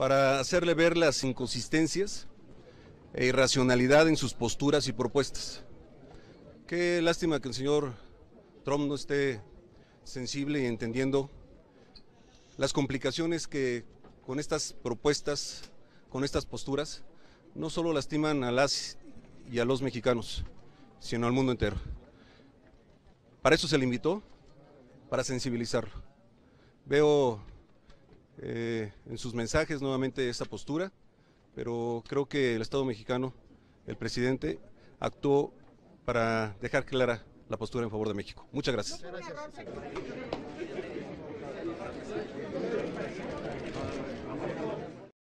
para hacerle ver las inconsistencias e irracionalidad en sus posturas y propuestas. Qué lástima que el señor Trump no esté sensible y entendiendo las complicaciones que con estas propuestas, con estas posturas, no solo lastiman a las y a los mexicanos, sino al mundo entero. Para eso se le invitó, para sensibilizarlo. Veo en sus mensajes nuevamente esta postura, pero creo que el Estado mexicano, el presidente, actuó para dejar clara la postura en favor de México. Muchas gracias.